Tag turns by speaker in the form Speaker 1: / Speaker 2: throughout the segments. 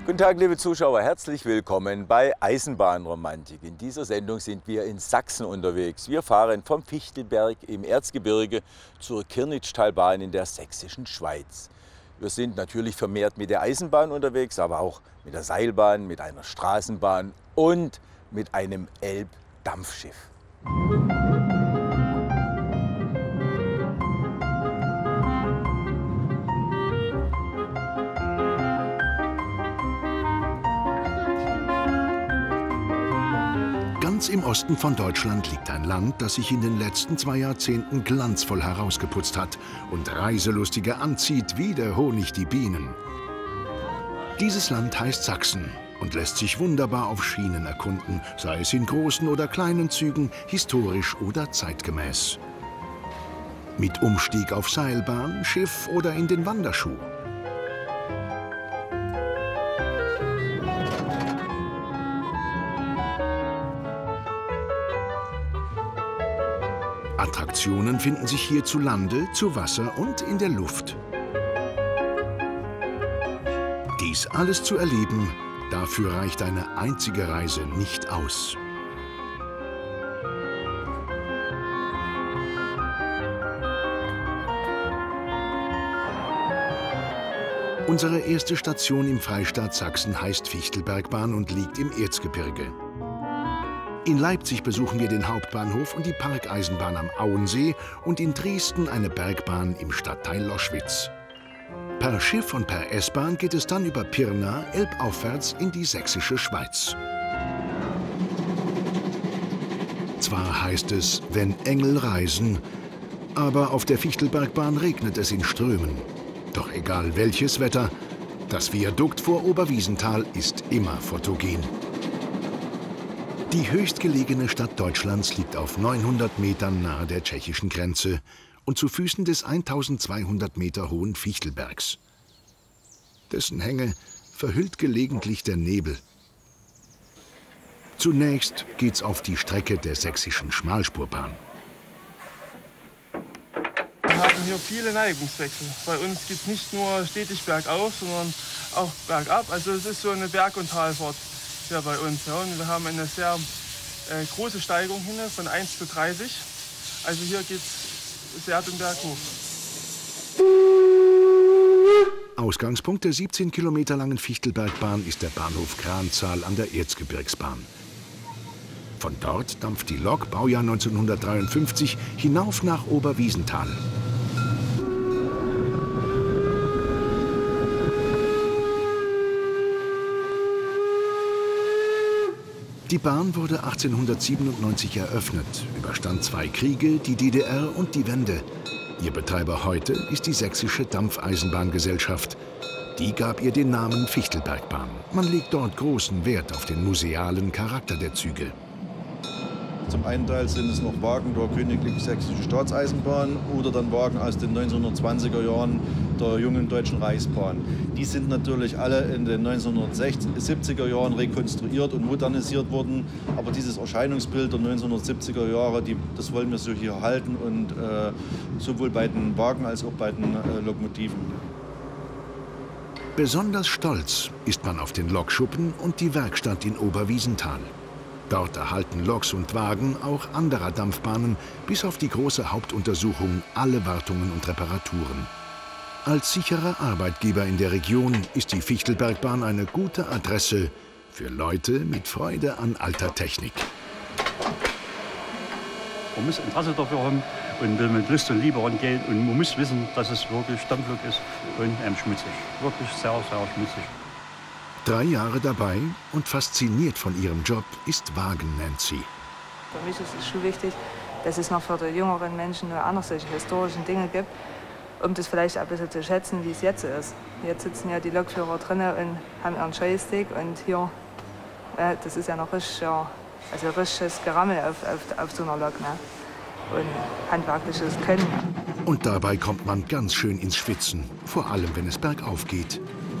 Speaker 1: Guten Tag, liebe Zuschauer, herzlich willkommen bei Eisenbahnromantik. In dieser Sendung sind wir in Sachsen unterwegs. Wir fahren vom Fichtelberg im Erzgebirge zur Kirnitzschtalbahn in der sächsischen Schweiz. Wir sind natürlich vermehrt mit der Eisenbahn unterwegs, aber auch mit der Seilbahn, mit einer Straßenbahn und mit einem Elbdampfschiff.
Speaker 2: Ganz im Osten von Deutschland liegt ein Land, das sich in den letzten 2 Jahrzehnten glanzvoll herausgeputzt hat und Reiselustige anzieht wie der Honig die Bienen. Dieses Land heißt Sachsen und lässt sich wunderbar auf Schienen erkunden, sei es in großen oder kleinen Zügen, historisch oder zeitgemäß. Mit Umstieg auf Seilbahn, Schiff oder in den Wanderschuh. Attraktionen finden sich hier zu Lande, zu Wasser und in der Luft. Dies alles zu erleben, dafür reicht eine einzige Reise nicht aus. Unsere erste Station im Freistaat Sachsen heißt Fichtelbergbahn und liegt im Erzgebirge. In Leipzig besuchen wir den Hauptbahnhof und die Parkeisenbahn am Auensee und in Dresden eine Bergbahn im Stadtteil Loschwitz. Per Schiff und per S-Bahn geht es dann über Pirna elbaufwärts in die sächsische Schweiz. Zwar heißt es, wenn Engel reisen, aber auf der Fichtelbergbahn regnet es in Strömen. Doch egal welches Wetter, das Viadukt vor Oberwiesenthal ist immer fotogen. Die höchstgelegene Stadt Deutschlands liegt auf 900 Metern nahe der tschechischen Grenze und zu Füßen des 1200 Meter hohen Fichtelbergs. Dessen Hänge verhüllt gelegentlich der Nebel. Zunächst geht's auf die Strecke der sächsischen Schmalspurbahn.
Speaker 3: Wir haben hier viele Neigungswechsel. Bei uns geht es nicht nur stetig bergauf, sondern auch bergab. Also es ist so eine Berg- und Talfahrt hier bei uns. Ja. Und wir haben eine sehr große Steigung hin von 1 zu 30. Also hier geht es sehr den Berg hoch.
Speaker 2: Ausgangspunkt der 17 Kilometer langen Fichtelbergbahn ist der Bahnhof Kranzahl an der Erzgebirgsbahn. Von dort dampft die Lok, Baujahr 1953, hinauf nach Oberwiesenthal. Die Bahn wurde 1897 eröffnet, überstand 2 Kriege, die DDR und die Wende. Ihr Betreiber heute ist die Sächsische Dampfeisenbahngesellschaft. Die gab ihr den Namen Fichtelbergbahn. Man legt dort großen Wert auf den musealen Charakter der Züge.
Speaker 4: Zum einen Teil sind es noch Wagen der Königlich Sächsischen Staatseisenbahn oder dann Wagen aus den 1920er Jahren der jungen Deutschen Reichsbahn. Die sind natürlich alle in den 1970er Jahren rekonstruiert und modernisiert worden. Aber dieses Erscheinungsbild der 1970er Jahre, das wollen wir so hier halten und sowohl bei den Wagen als auch bei den Lokomotiven.
Speaker 2: Besonders stolz ist man auf den Lokschuppen und die Werkstatt in Oberwiesenthal. Dort erhalten Loks und Wagen auch anderer Dampfbahnen bis auf die große Hauptuntersuchung alle Wartungen und Reparaturen. Als sicherer Arbeitgeber in der Region ist die Fichtelbergbahn eine gute Adresse für Leute mit Freude an alter Technik.
Speaker 5: Man muss Interesse dafür haben und will mit Lust und Liebe rangehen. Und man muss wissen, dass es wirklich Dampflok ist und schmutzig. Wirklich sehr, sehr schmutzig.
Speaker 2: 3 Jahre dabei und fasziniert von ihrem Job ist Wagen-Nancy.
Speaker 6: Für mich ist es schon wichtig, dass es noch für die jüngeren Menschen nur andere solche historischen Dinge gibt, um das vielleicht ein bisschen zu schätzen, wie es jetzt ist. Jetzt sitzen ja die Lokführer drinnen und haben ihren Joystick und hier, das ist ja noch richtig, ja, also richtiges Gerammel auf so einer Lok, ne? Und handwerkliches Können.
Speaker 2: Und dabei kommt man ganz schön ins Schwitzen, vor allem wenn es bergauf geht.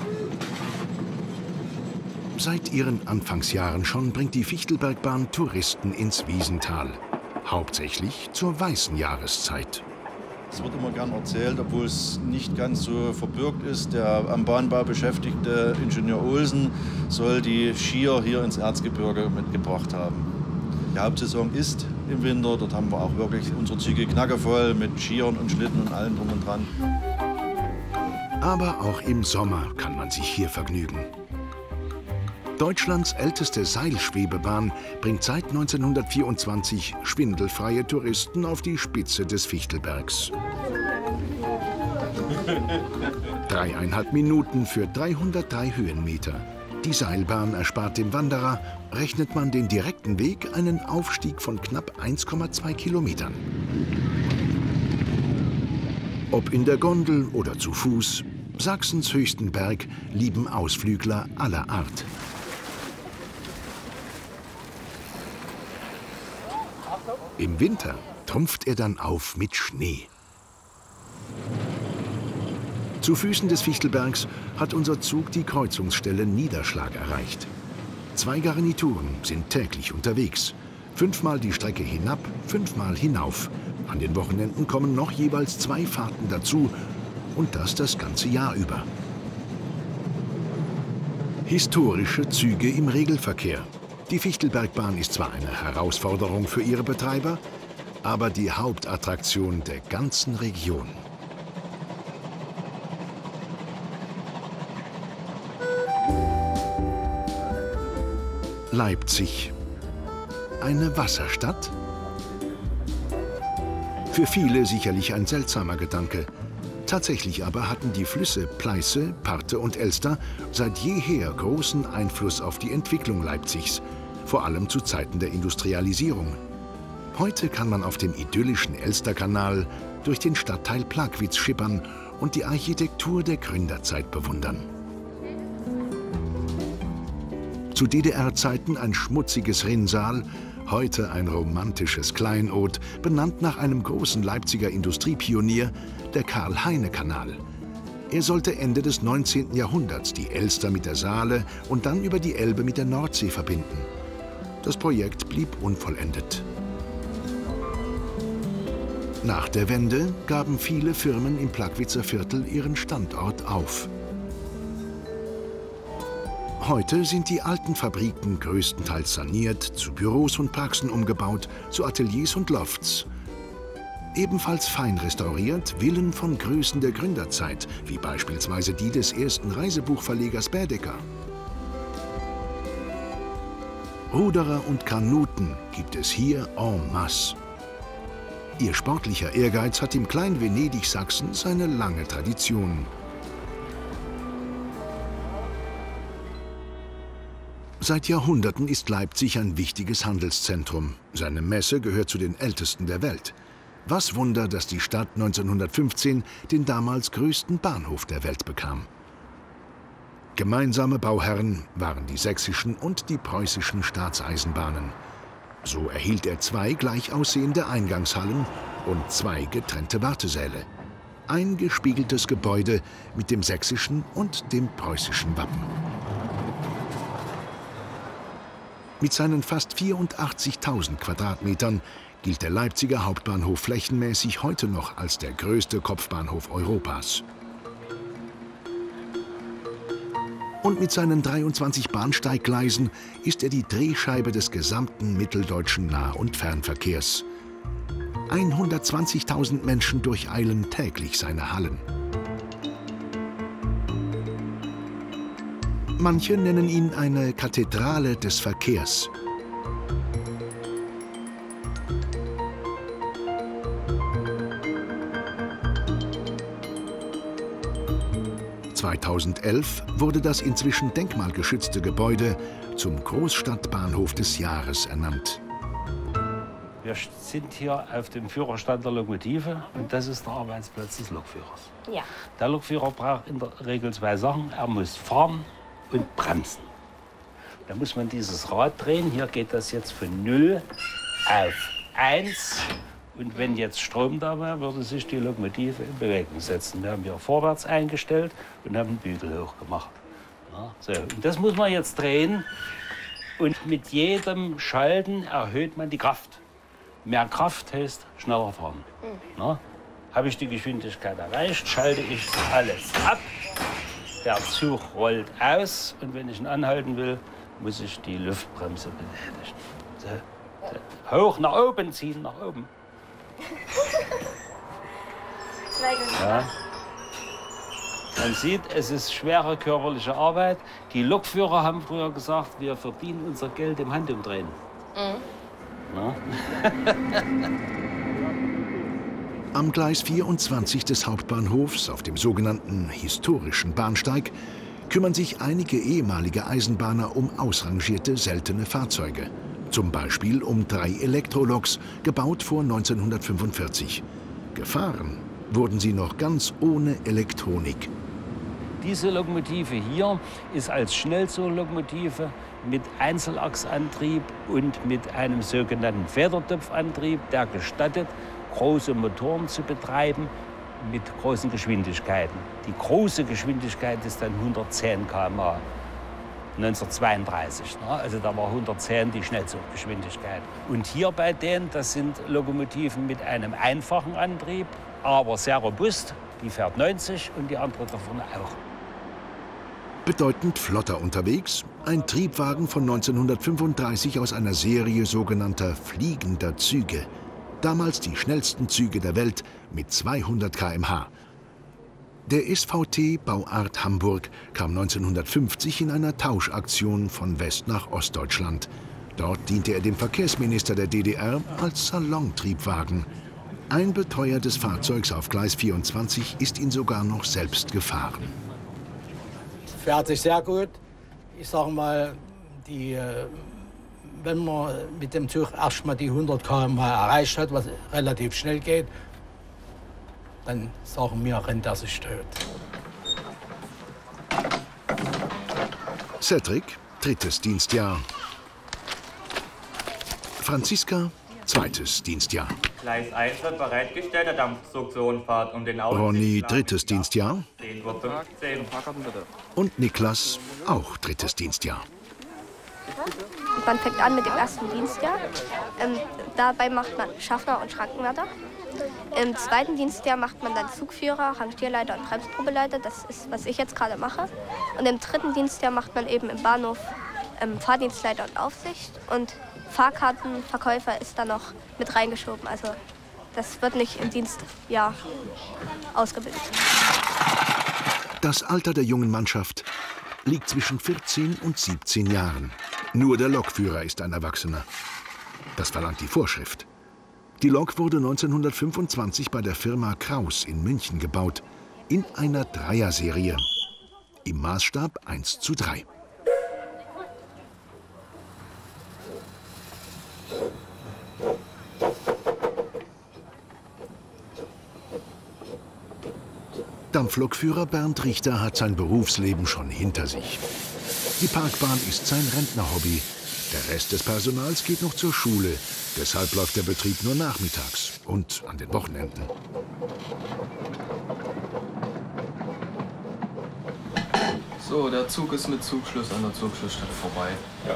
Speaker 2: Seit ihren Anfangsjahren schon bringt die Fichtelbergbahn Touristen ins Wiesental. Hauptsächlich zur weißen Jahreszeit.
Speaker 4: Es wird immer gern erzählt, obwohl es nicht ganz so verbürgt ist. Der am Bahnbau beschäftigte Ingenieur Olsen soll die Skier hier ins Erzgebirge mitgebracht haben. Die Hauptsaison ist im Winter. Dort haben wir auch wirklich unsere Züge knackevoll mit Skiern und Schlitten und allem drum und dran.
Speaker 2: Aber auch im Sommer kann man sich hier vergnügen. Deutschlands älteste Seilschwebebahn bringt seit 1924 schwindelfreie Touristen auf die Spitze des Fichtelbergs. 3,5 Minuten für 303 Höhenmeter. Die Seilbahn erspart dem Wanderer, rechnet man den direkten Weg, einen Aufstieg von knapp 1,2 Kilometern. Ob in der Gondel oder zu Fuß, Sachsens höchsten Berg lieben Ausflügler aller Art. Im Winter trumpft er dann auf mit Schnee. Zu Füßen des Fichtelbergs hat unser Zug die Kreuzungsstelle Niederschlag erreicht. 2 Garnituren sind täglich unterwegs. 5-mal die Strecke hinab, 5-mal hinauf. An den Wochenenden kommen noch jeweils 2 Fahrten dazu und das ganze Jahr über. Historische Züge im Regelverkehr. Die Fichtelbergbahn ist zwar eine Herausforderung für ihre Betreiber, aber die Hauptattraktion der ganzen Region. Leipzig. Eine Wasserstadt? Für viele sicherlich ein seltsamer Gedanke. Tatsächlich aber hatten die Flüsse Pleiße, Parthe und Elster seit jeher großen Einfluss auf die Entwicklung Leipzigs, vor allem zu Zeiten der Industrialisierung. Heute kann man auf dem idyllischen Elsterkanal durch den Stadtteil Plagwitz schippern und die Architektur der Gründerzeit bewundern. Zu DDR-Zeiten ein schmutziges Rinnsal, heute ein romantisches Kleinod, benannt nach einem großen Leipziger Industriepionier, der Karl-Heine-Kanal. Er sollte Ende des 19. Jahrhunderts die Elster mit der Saale und dann über die Elbe mit der Nordsee verbinden. Das Projekt blieb unvollendet. Nach der Wende gaben viele Firmen im Plagwitzer Viertel ihren Standort auf. Heute sind die alten Fabriken größtenteils saniert, zu Büros und Praxen umgebaut, zu Ateliers und Lofts. Ebenfalls fein restauriert Villen von Größen der Gründerzeit, wie beispielsweise die des ersten Reisebuchverlegers Baedeker. Ruderer und Kanuten gibt es hier en masse. Ihr sportlicher Ehrgeiz hat im kleinen Venedig Sachsens eine lange Tradition. Seit Jahrhunderten ist Leipzig ein wichtiges Handelszentrum. Seine Messe gehört zu den ältesten der Welt. Was Wunder, dass die Stadt 1915 den damals größten Bahnhof der Welt bekam. Gemeinsame Bauherren waren die sächsischen und die preußischen Staatseisenbahnen. So erhielt er 2 gleich aussehende Eingangshallen und 2 getrennte Wartesäle. Ein gespiegeltes Gebäude mit dem sächsischen und dem preußischen Wappen. Mit seinen fast 84.000 Quadratmetern gilt der Leipziger Hauptbahnhof flächenmäßig heute noch als der größte Kopfbahnhof Europas. Und mit seinen 23 Bahnsteiggleisen ist er die Drehscheibe des gesamten mitteldeutschen Nah- und Fernverkehrs. 120.000 Menschen durcheilen täglich seine Hallen. Manche nennen ihn eine Kathedrale des Verkehrs. (2011) wurde das inzwischen denkmalgeschützte Gebäude zum Großstadtbahnhof des Jahres ernannt.
Speaker 7: Wir sind hier auf dem Führerstand der Lokomotive und das ist der Arbeitsplatz des Lokführers.
Speaker 8: Ja.
Speaker 7: Der Lokführer braucht in der Regel 2 Sachen. Er muss fahren und bremsen. Da muss man dieses Rad drehen. Hier geht das jetzt von 0 auf 1. Und wenn jetzt Strom da wäre, würde sich die Lokomotive in Bewegung setzen. Wir haben hier vorwärts eingestellt und haben den Bügel hochgemacht. Ja, so. Und das muss man jetzt drehen. Und mit jedem Schalten erhöht man die Kraft. Mehr Kraft heißt schneller fahren. Ja? Habe ich die Geschwindigkeit erreicht, schalte ich alles ab. Der Zug rollt aus und wenn ich ihn anhalten will, muss ich die Luftbremse betätigen. So. Hoch nach oben ziehen, nach oben. Ja. Man sieht, es ist schwere körperliche Arbeit. Die Lokführer haben früher gesagt, wir verdienen unser Geld im Handumdrehen. Ja.
Speaker 2: Am Gleis 24 des Hauptbahnhofs, auf dem sogenannten historischen Bahnsteig, kümmern sich einige ehemalige Eisenbahner um ausrangierte, seltene Fahrzeuge. Zum Beispiel um 3 Elektroloks, gebaut vor 1945. Gefahren wurden sie noch ganz ohne Elektronik.
Speaker 7: Diese Lokomotive hier ist als Schnellzuglokomotive mit Einzelachsantrieb und mit einem sogenannten Federtopfantrieb, der gestattet, große Motoren zu betreiben mit großen Geschwindigkeiten. Die große Geschwindigkeit ist dann 110 km/h. 1932. Also da war 110 die Schnellzuggeschwindigkeit. Und hier bei denen, das sind Lokomotiven mit einem einfachen Antrieb, aber sehr robust. Die fährt 90 und die andere davon auch.
Speaker 2: Bedeutend flotter unterwegs, ein Triebwagen von 1935 aus einer Serie sogenannter fliegender Züge. Damals die schnellsten Züge der Welt mit 200 km/h. Der SVT Bauart Hamburg kam 1950 in einer Tauschaktion von West- nach Ostdeutschland. Dort diente er dem Verkehrsminister der DDR als Salontriebwagen. Ein beteuertes Fahrzeug auf Gleis 24 ist ihn sogar noch selbst gefahren.
Speaker 8: Fährt sich sehr gut. Ich sage mal, wenn man mit dem Zug erstmal die 100 km/h erreicht hat, was relativ schnell geht, dann sagen wir, rennt er sich tot.
Speaker 2: Cedric, 3. Dienstjahr. Franziska, 2. Dienstjahr.
Speaker 9: Gleis 1 wird bereitgestellt, der Dampfzug zur Rundfahrt um den
Speaker 2: Ronny, 3. Dienstjahr.
Speaker 9: 10:15 Uhr.
Speaker 2: Und Niklas, auch 3. Dienstjahr.
Speaker 10: Man fängt an mit dem 1. Dienstjahr. Dabei macht man Schaffner und Schrankenwärter. Im 2. Dienstjahr macht man dann Zugführer, Rangierleiter und Bremsprobeleiter. Das ist, was ich jetzt gerade mache. Und im 3. Dienstjahr macht man eben im Bahnhof Fahrdienstleiter und Aufsicht. Und Fahrkartenverkäufer ist da noch mit reingeschoben. Also das wird nicht im Dienstjahr ausgebildet.
Speaker 2: Das Alter der jungen Mannschaft liegt zwischen 14 und 17 Jahren. Nur der Lokführer ist ein Erwachsener. Das verlangt die Vorschrift. Die Lok wurde 1925 bei der Firma Kraus in München gebaut, in einer Dreierserie, im Maßstab 1:3. Dampflokführer Bernd Richter hat sein Berufsleben schon hinter sich. Die Parkbahn ist sein Rentnerhobby. Der Rest des Personals geht noch zur Schule. Deshalb läuft der Betrieb nur nachmittags und an den Wochenenden.
Speaker 11: So, der Zug ist mit Zugschluss an der Zugschlussstelle vorbei. Ja.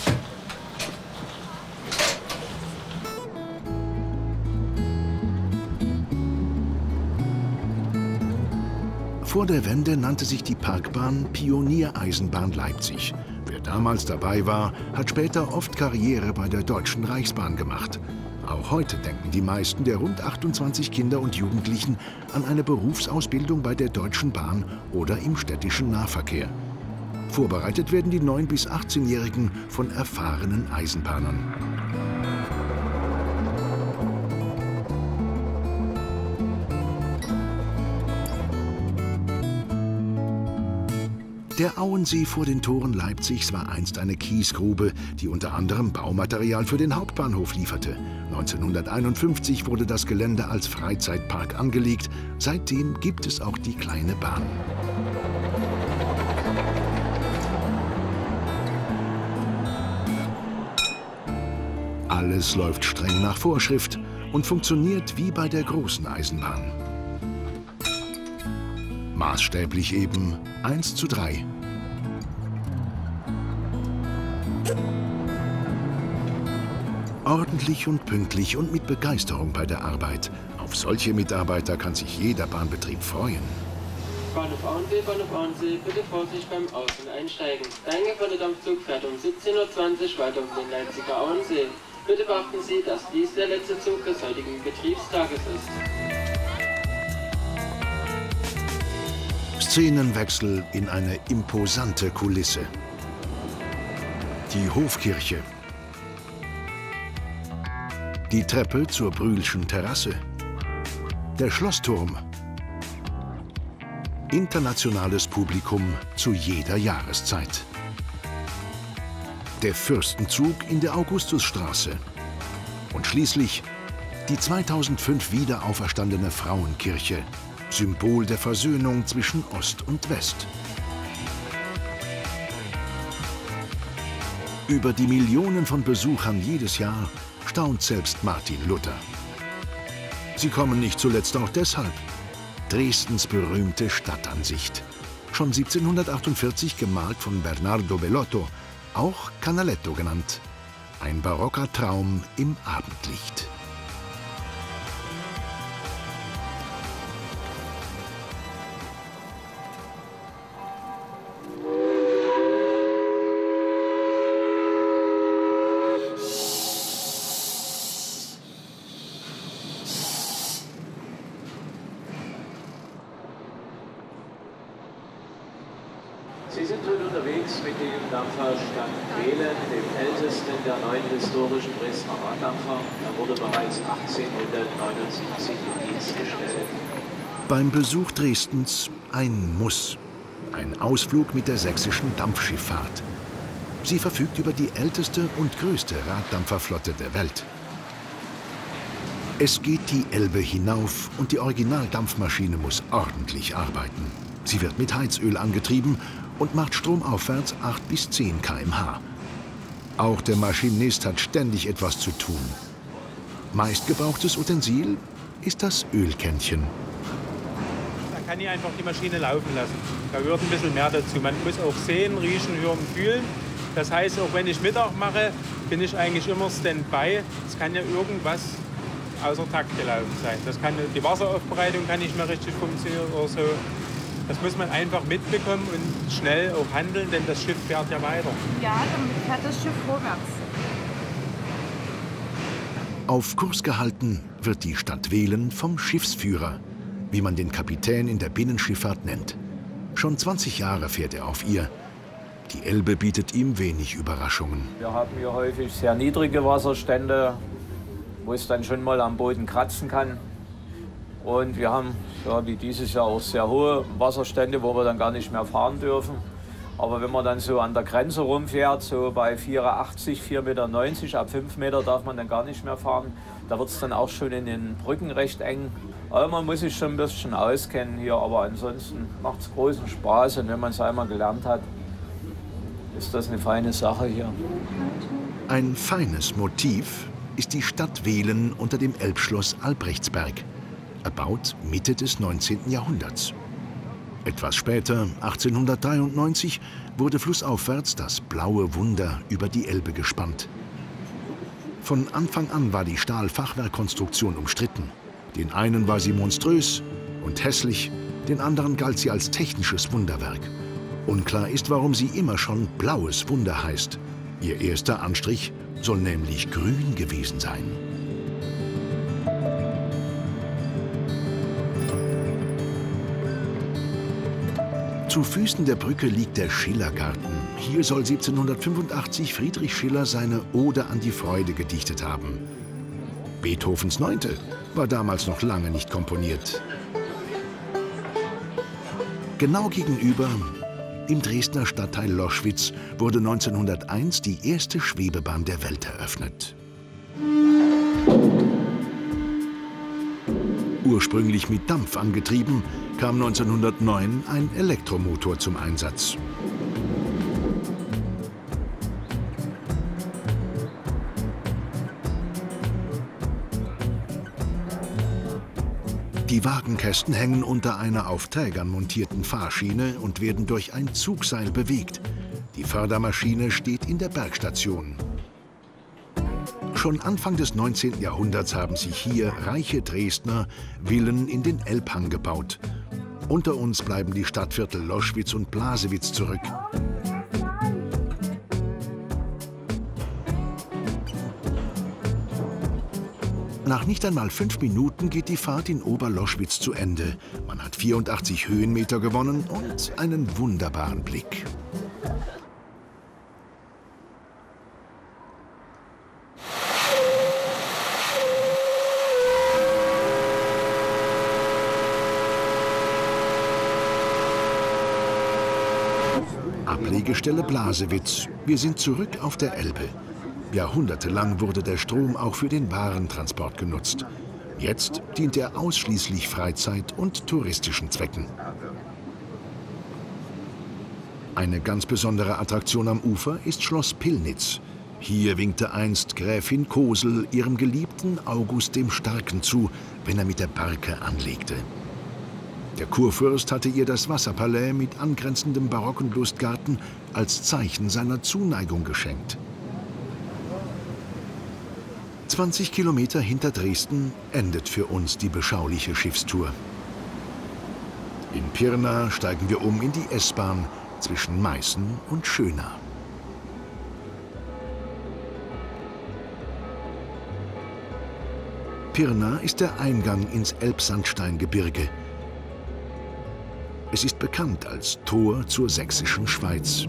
Speaker 2: Vor der Wende nannte sich die Parkbahn Pioniereisenbahn Leipzig. Wer damals dabei war, hat später oft Karriere bei der Deutschen Reichsbahn gemacht. Auch heute denken die meisten der rund 28 Kinder und Jugendlichen an eine Berufsausbildung bei der Deutschen Bahn oder im städtischen Nahverkehr. Vorbereitet werden die 9- bis 18-Jährigen von erfahrenen Eisenbahnern. Der Auensee vor den Toren Leipzigs war einst eine Kiesgrube, die unter anderem Baumaterial für den Hauptbahnhof lieferte. 1951 wurde das Gelände als Freizeitpark angelegt. Seitdem gibt es auch die kleine Bahn. Alles läuft streng nach Vorschrift und funktioniert wie bei der großen Eisenbahn. Maßstäblich eben 1:3. Ordentlich und pünktlich und mit Begeisterung bei der Arbeit. Auf Auf solche Mitarbeiter kann sich jeder Bahnbetrieb freuen.
Speaker 12: Bahnhof Auensee, bitte Vorsicht beim Aus- und Einsteigen. Der eingefahrene Dampfzug fährt um 17:20 Uhr weiter um den Leipziger Auensee. Bitte beachten Sie, dass dies der letzte Zug des heutigen Betriebstages ist.
Speaker 2: Szenenwechsel in eine imposante Kulisse. Die Hofkirche. Die Treppe zur Brühlschen Terrasse. Der Schlossturm. Internationales Publikum zu jeder Jahreszeit. Der Fürstenzug in der Augustusstraße. Und schließlich die 2005 wieder auferstandene Frauenkirche, Symbol der Versöhnung zwischen Ost und West. Über die Millionen von Besuchern jedes Jahr staunt selbst Martin Luther. Sie kommen nicht zuletzt auch deshalb. Dresdens berühmte Stadtansicht. Schon 1748 gemalt von Bernardo Bellotto, auch Canaletto genannt. Ein barocker Traum im Abendlicht.
Speaker 13: Sie sind heute unterwegs mit dem Dampfer Stadtwehlen, dem ältesten der 9 historischen Dresdner Raddampfer. Er wurde bereits 1879 in Dienst gestellt.
Speaker 2: Beim Besuch Dresdens ein Muss. Ein Ausflug mit der sächsischen Dampfschifffahrt. Sie verfügt über die älteste und größte Raddampferflotte der Welt. Es geht die Elbe hinauf und die Originaldampfmaschine muss ordentlich arbeiten. Sie wird mit Heizöl angetrieben und macht stromaufwärts 8 bis 10 km/h. Auch der Maschinist hat ständig etwas zu tun. Meistgebrauchtes Utensil ist das Ölkännchen.
Speaker 14: Da kann ich einfach die Maschine laufen lassen. Da gehört ein bisschen mehr dazu. Man muss auch sehen, riechen, hören, fühlen. Das heißt, auch wenn ich Mittag mache, bin ich eigentlich immer Standby. Es kann ja irgendwas außer Takt gelaufen sein. Das kann, die Wasseraufbereitung kann nicht mehr richtig funktionieren oder so. Das muss man einfach mitbekommen und schnell auch handeln, denn das Schiff fährt ja weiter.
Speaker 15: Ja, dann fährt das Schiff vorwärts.
Speaker 2: Auf Kurs gehalten wird die Stadtwehlen vom Schiffsführer, wie man den Kapitän in der Binnenschifffahrt nennt. Schon 20 Jahre fährt er auf ihr. Die Elbe bietet ihm wenig Überraschungen.
Speaker 13: Wir haben hier häufig sehr niedrige Wasserstände, wo es dann schon mal am Boden kratzen kann. Und wir haben, ja, wie dieses Jahr, auch sehr hohe Wasserstände, wo wir dann gar nicht mehr fahren dürfen. Aber wenn man dann so an der Grenze rumfährt, so bei 4,80, 4,90 Meter, ab 5 Meter darf man dann gar nicht mehr fahren. Da wird es dann auch schon in den Brücken recht eng. Aber man muss sich schon ein bisschen auskennen hier, aber ansonsten macht es großen Spaß. Und wenn man es einmal gelernt hat, ist das eine feine Sache hier.
Speaker 2: Ein feines Motiv ist die Stadtwehlen unter dem Elbschloss Albrechtsberg, erbaut Mitte des 19. Jahrhunderts. Etwas später, 1893, wurde flussaufwärts das blaue Wunder über die Elbe gespannt. Von Anfang an war die Stahlfachwerkkonstruktion umstritten. Den einen war sie monströs und hässlich, den anderen galt sie als technisches Wunderwerk. Unklar ist, warum sie immer schon blaues Wunder heißt. Ihr erster Anstrich soll nämlich grün gewesen sein. Zu Füßen der Brücke liegt der Schillergarten. Hier soll 1785 Friedrich Schiller seine Ode an die Freude gedichtet haben. Beethovens 9. war damals noch lange nicht komponiert. Genau gegenüber, im Dresdner Stadtteil Loschwitz, wurde 1901 die erste Schwebebahn der Welt eröffnet. Ursprünglich mit Dampf angetrieben, kam 1909 ein Elektromotor zum Einsatz. Die Wagenkästen hängen unter einer auf Trägern montierten Fahrschiene und werden durch ein Zugseil bewegt. Die Fördermaschine steht in der Bergstation. Schon Anfang des 19. Jahrhunderts haben sich hier reiche Dresdner Villen in den Elbhang gebaut. Unter uns bleiben die Stadtviertel Loschwitz und Blasewitz zurück. Nach nicht einmal 5 Minuten geht die Fahrt in Oberloschwitz zu Ende. Man hat 84 Höhenmeter gewonnen und einen wunderbaren Blick. Ablegestelle Blasewitz. Wir sind zurück auf der Elbe. Jahrhundertelang wurde der Strom auch für den Warentransport genutzt. Jetzt dient er ausschließlich Freizeit- und touristischen Zwecken. Eine ganz besondere Attraktion am Ufer ist Schloss Pillnitz. Hier winkte einst Gräfin Kosel ihrem Geliebten August dem Starken zu, wenn er mit der Barke anlegte. Der Kurfürst hatte ihr das Wasserpalais mit angrenzendem barocken Lustgarten als Zeichen seiner Zuneigung geschenkt. 20 Kilometer hinter Dresden endet für uns die beschauliche Schiffstour. In Pirna steigen wir um in die S-Bahn zwischen Meißen und Schöna. Pirna ist der Eingang ins Elbsandsteingebirge. Es ist bekannt als Tor zur sächsischen Schweiz.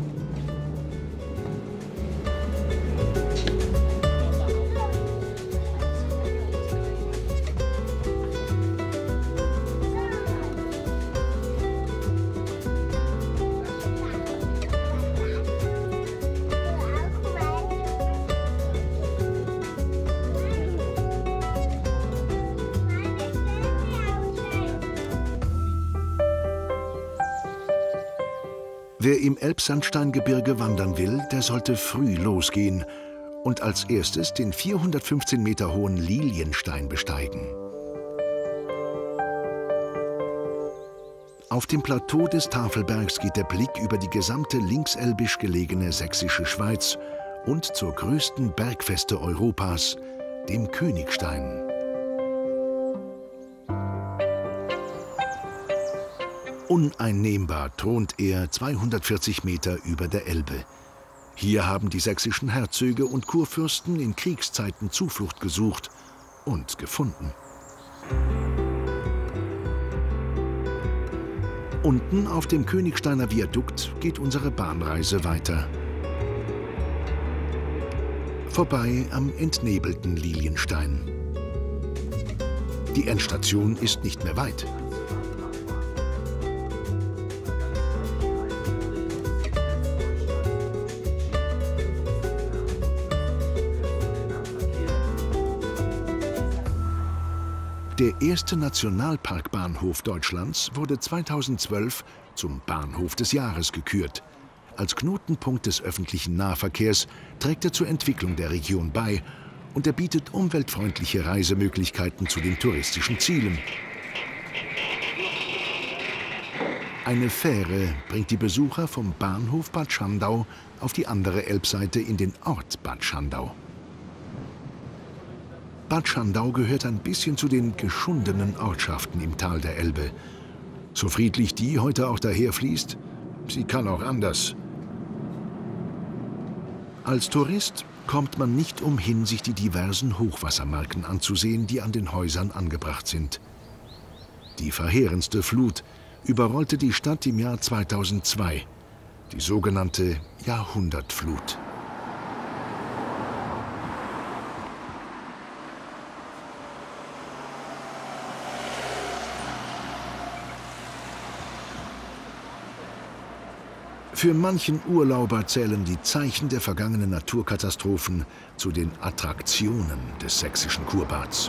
Speaker 2: Wer im Elbsandsteingebirge wandern will, der sollte früh losgehen und als erstes den 415 Meter hohen Lilienstein besteigen. Auf dem Plateau des Tafelbergs geht der Blick über die gesamte linkselbisch gelegene sächsische Schweiz und zur größten Bergfeste Europas, dem Königstein. Uneinnehmbar thront er 240 Meter über der Elbe. Hier haben die sächsischen Herzöge und Kurfürsten in Kriegszeiten Zuflucht gesucht und gefunden. Unten auf dem Königsteiner Viadukt geht unsere Bahnreise weiter. Vorbei am entnebelten Lilienstein. Die Endstation ist nicht mehr weit. Der erste Nationalparkbahnhof Deutschlands wurde 2012 zum Bahnhof des Jahres gekürt. Als Knotenpunkt des öffentlichen Nahverkehrs trägt er zur Entwicklung der Region bei und er bietet umweltfreundliche Reisemöglichkeiten zu den touristischen Zielen. Eine Fähre bringt die Besucher vom Bahnhof Bad Schandau auf die andere Elbseite in den Ort Bad Schandau. Bad Schandau gehört ein bisschen zu den geschundenen Ortschaften im Tal der Elbe. So friedlich die heute auch daherfließt, sie kann auch anders. Als Tourist kommt man nicht umhin, sich die diversen Hochwassermarken anzusehen, die an den Häusern angebracht sind. Die verheerendste Flut überrollte die Stadt im Jahr 2002, die sogenannte Jahrhundertflut. Für manchen Urlauber zählen die Zeichen der vergangenen Naturkatastrophen zu den Attraktionen des sächsischen Kurbads.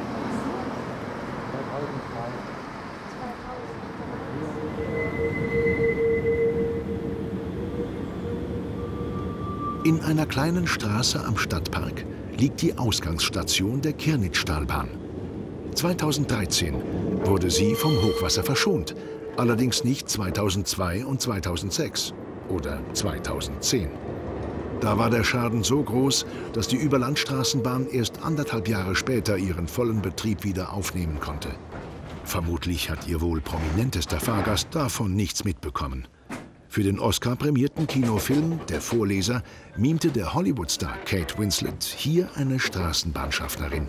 Speaker 2: In einer kleinen Straße am Stadtpark liegt die Ausgangsstation der Kirnitztalbahn. 2013 wurde sie vom Hochwasser verschont, allerdings nicht 2002 und 2006 oder 2010. Da war der Schaden so groß, dass die Überlandstraßenbahn erst 1,5 Jahre später ihren vollen Betrieb wieder aufnehmen konnte. Vermutlich hat ihr wohl prominentester Fahrgast davon nichts mitbekommen. Für den Oscar-prämierten Kinofilm Der Vorleser mimte der Hollywood-Star Kate Winslet hier eine Straßenbahnschaffnerin.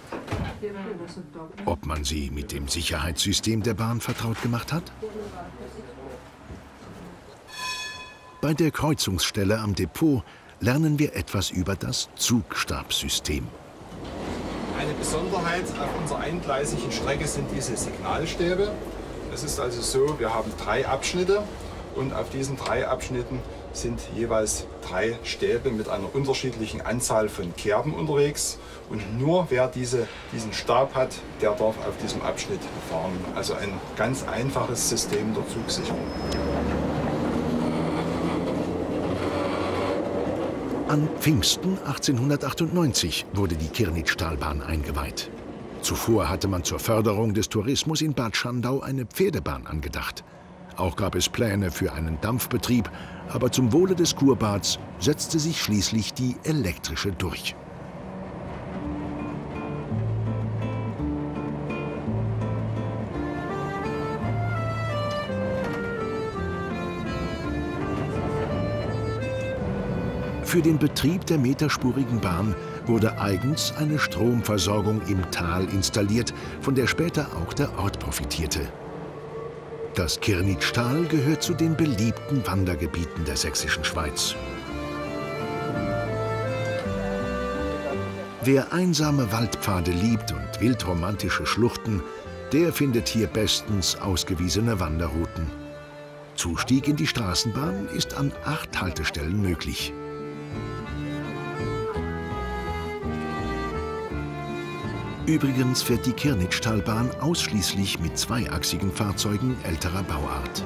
Speaker 2: Ob man sie mit dem Sicherheitssystem der Bahn vertraut gemacht hat? Bei der Kreuzungsstelle am Depot lernen wir etwas über das Zugstabssystem.
Speaker 16: Eine Besonderheit auf unserer eingleisigen Strecke sind diese Signalstäbe. Es ist also so, wir haben 3 Abschnitte und auf diesen 3 Abschnitten sind jeweils 3 Stäbe mit einer unterschiedlichen Anzahl von Kerben unterwegs. Und nur wer diesen Stab hat, der darf auf diesem Abschnitt fahren. Also ein ganz einfaches System der Zugsicherung.
Speaker 2: An Pfingsten 1898 wurde die Kirnitz-Talbahn eingeweiht. Zuvor hatte man zur Förderung des Tourismus in Bad Schandau eine Pferdebahn angedacht. Auch gab es Pläne für einen Dampfbetrieb, aber zum Wohle des Kurbads setzte sich schließlich die elektrische durch. Für den Betrieb der meterspurigen Bahn wurde eigens eine Stromversorgung im Tal installiert, von der später auch der Ort profitierte. Das Kirnitzschtal gehört zu den beliebten Wandergebieten der sächsischen Schweiz. Wer einsame Waldpfade liebt und wildromantische Schluchten, der findet hier bestens ausgewiesene Wanderrouten. Zustieg in die Straßenbahn ist an 8 Haltestellen möglich. Übrigens fährt die Kirnitzschtalbahn ausschließlich mit zweiachsigen Fahrzeugen älterer Bauart.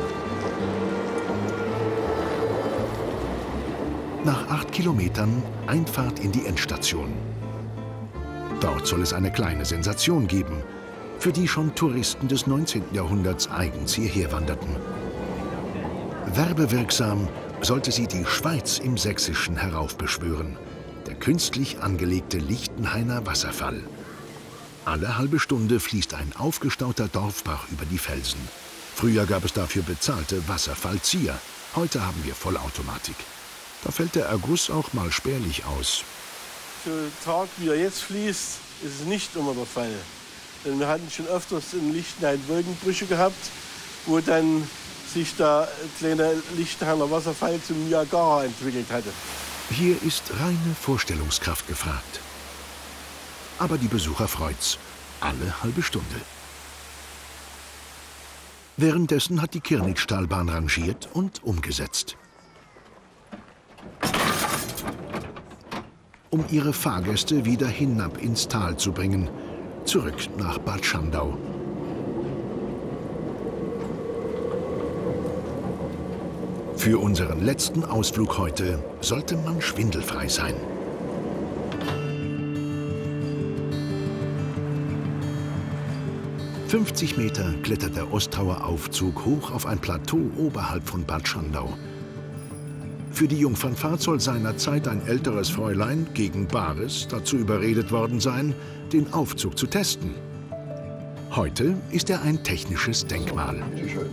Speaker 2: Nach 8 Kilometern Einfahrt in die Endstation. Dort soll es eine kleine Sensation geben, für die schon Touristen des 19. Jahrhunderts eigens hierher wanderten. Werbewirksam sollte sie die Schweiz im Sächsischen heraufbeschwören, der künstlich angelegte Lichtenhainer Wasserfall. Alle halbe Stunde fließt ein aufgestauter Dorfbach über die Felsen. Früher gab es dafür bezahlte Wasserfallzieher. Heute haben wir Vollautomatik. Da fällt der Erguss auch mal spärlich aus.
Speaker 17: So Tag, wie er jetzt fließt, ist es nicht immer der Fall. Denn wir hatten schon öfters in Lichtenhain Wolkenbrüche gehabt, wo dann sich der kleine Lichtenhainer Wasserfall zum Niagara entwickelt hatte.
Speaker 2: Hier ist reine Vorstellungskraft gefragt. Aber die Besucher freut's. Alle halbe Stunde. Währenddessen hat die Kirnitzschtalbahn rangiert und umgesetzt. Um ihre Fahrgäste wieder hinab ins Tal zu bringen, zurück nach Bad Schandau. Für unseren letzten Ausflug heute sollte man schwindelfrei sein. »50 Meter klettert der Ostrauer Aufzug hoch auf ein Plateau oberhalb von Bad Schandau. Für die Jungfernfahrt soll seinerzeit ein älteres Fräulein gegen Bares dazu überredet worden sein, den Aufzug zu testen. Heute ist er ein technisches Denkmal.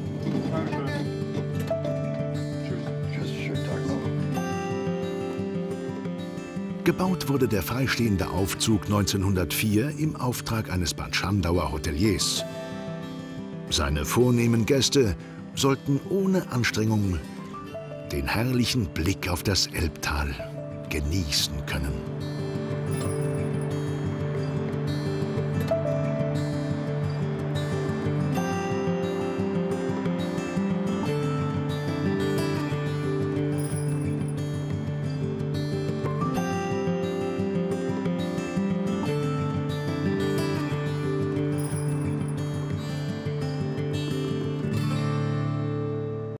Speaker 2: Gebaut wurde der freistehende Aufzug 1904 im Auftrag eines Bad Schandauer Hoteliers. Seine vornehmen Gäste sollten ohne Anstrengung den herrlichen Blick auf das Elbtal genießen können.